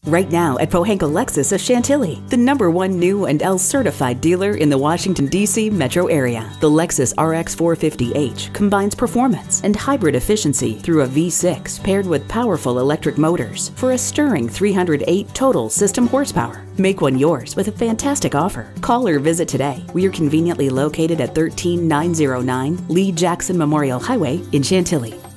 Right now at Pohanka Lexus of Chantilly, the #1 new and L certified dealer in the Washington, D.C. metro area. The Lexus RX 450h combines performance and hybrid efficiency through a V6 paired with powerful electric motors for a stirring 308 total system horsepower. Make one yours with a fantastic offer. Call or visit today. We are conveniently located at 13909 Lee Jackson Memorial Highway in Chantilly.